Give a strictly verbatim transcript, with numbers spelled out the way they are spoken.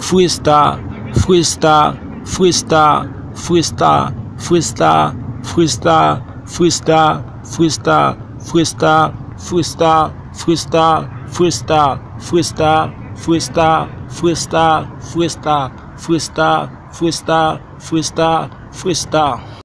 freestyle, freestyle, freestyle, freestyle, freestyle, freestyle, freestyle, freestyle, freestyle, freestyle, freestyle, freestyle, freestyle, freestyle, freestyle, freestyle, freestyle, freestyle, freestyle, freestyle.